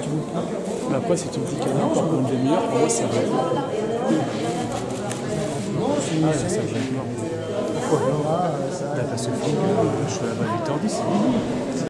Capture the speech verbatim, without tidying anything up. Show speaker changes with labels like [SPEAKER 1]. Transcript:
[SPEAKER 1] Mais après, si tu me dis qu'il y en a encore pour une demi-heure, pour moi, ça va être mort. Ah, là, ça va être mort.
[SPEAKER 2] Pourquoi?
[SPEAKER 1] Là, parce que je suis là-bas à huit heures dix.